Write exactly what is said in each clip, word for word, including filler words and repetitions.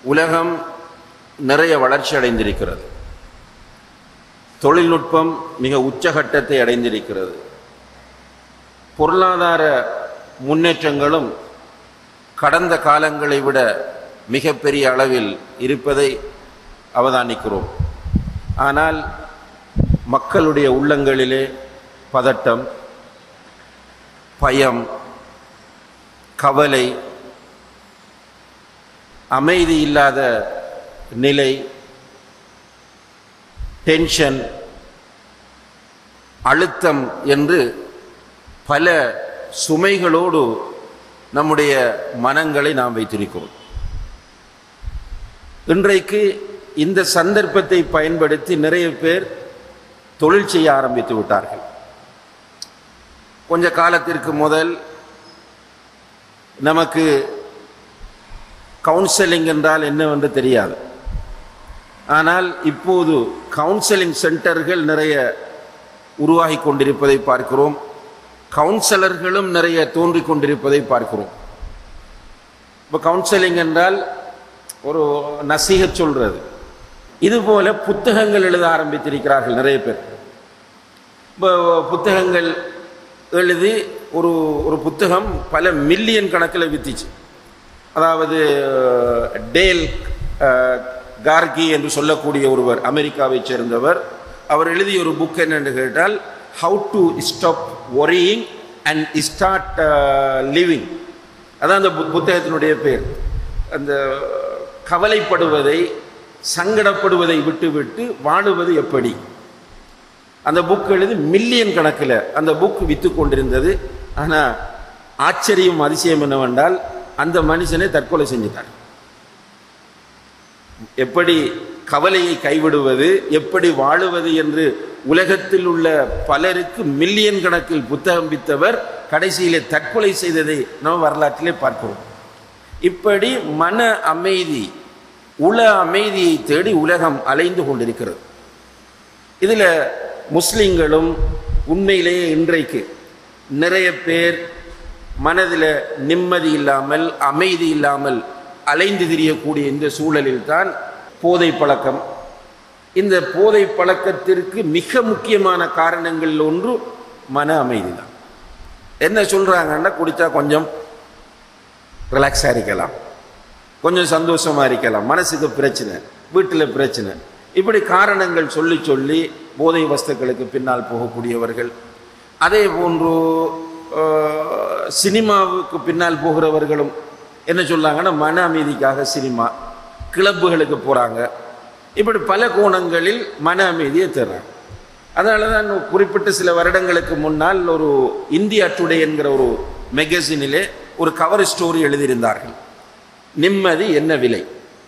உலகம் நிறைய வளர்ச்சி அடைந்திருக்கிறது. தொழில்நுட்பம் மிக உச்சகட்டத்தை அடைந்திருக்கிறது. பொருளாதார முன்னேற்றங்களும் கடந்த காலங்களை விட மிகப்பெரிய அளவில் இருப்பதை அவதானிக்கிறோம். ஆனால் மக்களுடைய உள்ளங்களிலே பதட்டம், பயம், கவலை, அமைதி இல்லாத நிலை, டென்ஷன், அழுத்தம் என்று பல சுமைகளோடு நம்முடைய மனங்களை நாம் வைத்திருக்கிறோம். இன்றைக்கு இந்த சந்தர்ப்பத்தை பயன்படுத்தி நிறைய பேர் தொழில் செய்ய ஆரம்பித்து விட்டார்கள். கொஞ்ச காலத்திற்கு முதல் நமக்கு கவுன்சிலிங் என்றால் என்னவென்று தெரியாது. ஆனால் இப்போது கவுன்சிலிங் சென்டர்கள் நிறைய உருவாகி கொண்டிருப்பதை பார்க்கிறோம். கவுன்சிலர்களும் நிறைய தோன்றிக் கொண்டிருப்பதை பார்க்கிறோம். இப்போ கவுன்சிலிங் என்றால் ஒரு நசீஹத் சொல்றது. இதுபோல புத்தகங்கள் எழுத ஆரம்பித்திருக்கிறார்கள் நிறைய பேர். இப்போ புத்தகங்கள் எழுதி ஒரு ஒரு புத்தகம் பல மில்லியன் கணக்கில் வித்திச்சு. அதாவது டேல் கார்கி என்று சொல்லக்கூடிய ஒருவர், அமெரிக்காவை சேர்ந்தவர், அவர் எழுதிய ஒரு புக் என்னென்று கேட்டால் how to stop worrying and start living. அதான் அந்த புத்தகத்தினுடைய பேர். அந்த கவலைப்படுவதை, சங்கடப்படுவதை விட்டுவிட்டு வாழுவது எப்படி. அந்த புக் எழுதி மில்லியன் கணக்கில் அந்த புக் விற்று கொண்டிருந்தது. ஆனால் ஆச்சரியம், அதிசயம் என்னவென்றால் அந்த மனுஷனை தற்கொலை செஞ்சிட்டார். எப்படி கவலையை கைவிடுவது, எப்படி வாழுவது என்று உலகத்தில் உள்ள பலருக்கு மில்லியன் கணக்கில் புத்தகம் வித்தவர் கடைசியிலே தற்கொலை செய்ததை நாம் வரலாற்றிலே பார்க்கிறோம். இப்படி மன அமைதி, உள அமைதியை தேடி உலகம் அலைந்து கொண்டிருக்கிறது. இதில் முஸ்லிம்களும் உண்மையிலேயே இன்றைக்கு நிறைய பேர் மனதில் நிம்மதி இல்லாமல், அமைதி இல்லாமல் அலைந்து திரியக்கூடிய இந்த சூழலில் தான் போதை பழக்கம். இந்த போதை பழக்கத்திற்கு மிக முக்கியமான காரணங்கள் ஒன்று மன அமைதி தான். என்ன சொல்றாங்கன்னா, குடித்தா கொஞ்சம் ரிலாக்ஸாக இருக்கலாம், கொஞ்சம் சந்தோஷமாக இருக்கலாம், மனசுக்கு பிரச்சனை, வீட்டில் பிரச்சனை, இப்படி காரணங்கள் சொல்லி சொல்லி போதை வஸ்துக்களுக்கு பின்னால் போகக்கூடியவர்கள். அதே போன்று சினிமாவுக்கு பின்னால் போகிறவர்களும் என்ன சொல்லாங்கன்னா, மன அமைதிக்காக சினிமா, கிளப்புகளுக்கு போகிறாங்க. இப்படி பல கோணங்களில் மன அமைதியை தர்றாங்க. அதனால தான் குறிப்பிட்ட சில வருடங்களுக்கு முன்னால் ஒரு இந்தியா டுடே என்கிற ஒரு மேகசினிலே ஒரு கவர் ஸ்டோரி எழுதியிருந்தார்கள், நிம்மதி என்ன விலை.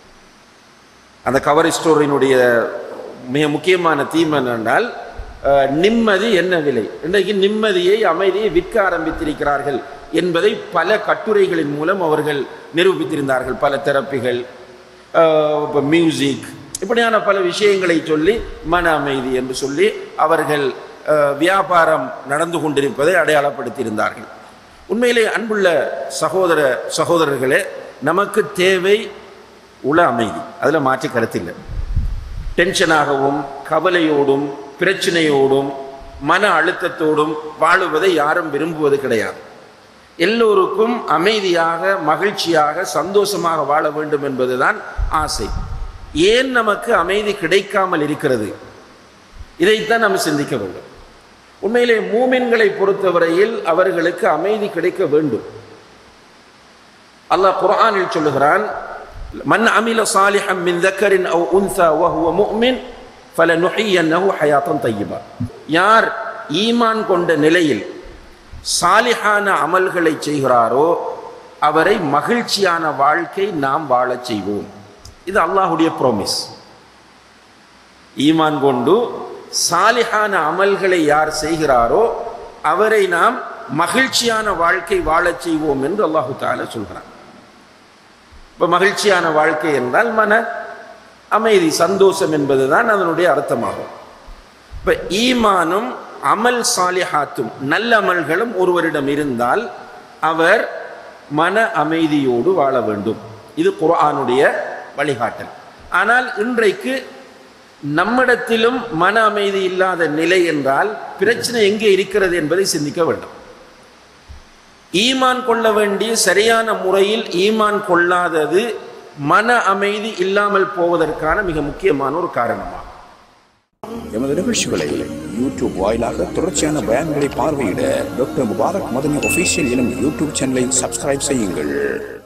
அந்த கவர் ஸ்டோரியினுடைய மிக முக்கியமான தீம் என்னென்றால், நிம்மதி என்ன விலை. இன்றைக்கு நிம்மதியை, அமைதியை விற்க ஆரம்பித்திருக்கிறார்கள் என்பதை பல கட்டுரைகளின் மூலம் அவர்கள் நிரூபித்திருந்தார்கள். பல தெரப்பிகள், இப்போ மியூசிக், இப்படியான பல விஷயங்களை சொல்லி மன அமைதி என்று சொல்லி அவர்கள் வியாபாரம் நடந்து கொண்டிருப்பதை அடையாளப்படுத்தியிருந்தார்கள். உண்மையிலே அன்புள்ள சகோதர சகோதரர்களே, நமக்கு தேவை உள அமைதி, அதில் மாற்று கருத்தில்லை. டென்ஷனாகவும் கவலையோடும் பிரச்சனையோடும் மன அழுத்தத்தோடும் வாழுவதை யாரும் விரும்புவது கிடையாது. எல்லோருக்கும் அமைதியாக, மகிழ்ச்சியாக, சந்தோஷமாக வாழ வேண்டும் என்பதுதான் ஆசை. ஏன் நமக்கு அமைதி கிடைக்காமல் இருக்கிறது, இதைத்தான் நாம் சிந்திக்க வேண்டும். உண்மையிலே மூமின்களை பொறுத்தவரையில் அவர்களுக்கு அமைதி கிடைக்க வேண்டும். அல்லாஹ் குர்ஆனில் சொல்லுகிறான், மன் அமில சாலிஹன் மின் தக்கரின் அவ் உன்ஸா வஹுவ முஃமின் ஃபலனுஹியன்னஹு ஹயாத்தன் தய்யிபா. யார் ஈமான் கொண்ட நிலையில் சாலிஹான அமல்களை செய்கிறாரோ அவரை மகிழ்ச்சியான வாழ்க்கை நாம் வாழச் செய்வோம். இது அல்லாஹுடைய ப்ராமிஸ். ஈமான் கொண்டு சாலிஹான அமல்களை யார் செய்கிறாரோ அவரை நாம் மகிழ்ச்சியான வாழ்க்கை வாழச் செய்வோம் என்று அல்லாஹு தஆலா சொல்கிறான். இப்போ மகிழ்ச்சியான வாழ்க்கை என்றால் மன அமைதி, சந்தோஷம் என்பதுதான் அதனுடைய அர்த்தமாகும். இப்போ ஈமானும் அமல் சாலிஹாத்தும் நல்ல அமல்களும் ஒருவரிடம் இருந்தால் அவர் மன அமைதியோடு வாழ வேண்டும். இது குர்ஆனுடைய வழிகாட்டல். ஆனால் இன்றைக்கு நம்மிடத்திலும் மன அமைதி இல்லாத நிலை என்றால் பிரச்சனை எங்கே இருக்கிறது என்பதை சிந்திக்க வேண்டும். ஈமான் கொள்ள வேண்டிய சரியான முறையில் ஈமான் கொள்ளாதது மன அமைதி இல்லாமல் போவதற்கான மிக முக்கியமான ஒரு காரணமாகும். எமது நிகழ்ச்சிகளை யூடியூப் வாயிலாக தொடர்ச்சியான பயான்களை பார்வையிட டாக்டர் முபாரக் மதனி ஆஃபீஷியல் எனும் யூடியூப் சேனலை சப்ஸ்கிரைப் செய்யுங்கள்.